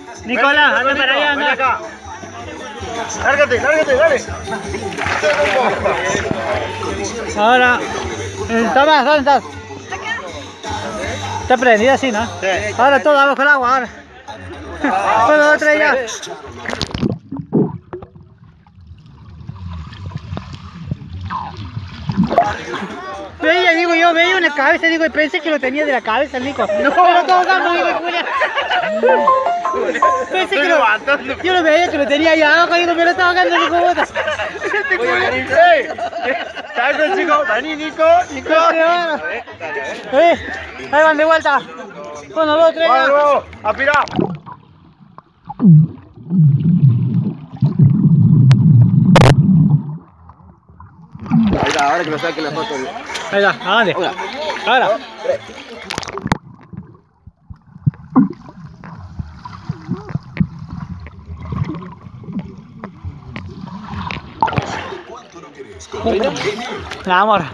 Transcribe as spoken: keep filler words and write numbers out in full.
Nicolás, anda para allá, anda. Acá. Lárgate, lárgate, dale. Ahora, eh, Tomás, ¿dónde estás? Está prendida así, ¿no? Sí. Ahora todo abajo el agua, ahora. Bueno, otra ya. Veía, digo yo, veía una cabeza, digo, y pensé que lo tenía de la cabeza el Nico. No, pero todo campo, digo, Julia. Pensé que lo, yo lo veía que lo tenía ahí abajo, digo, me lo estaba ahogando, digo, botas. ¿Sabes, chico? Vení, Nico. Nico. Eh, ahí van de vuelta. Uno, dos, tres, ya. Vamos, aspirá. Ahí está, ahora que lo saquen la foto. Ahí está, ¿a dónde? Una. Ahora. Dos, tres. La amor.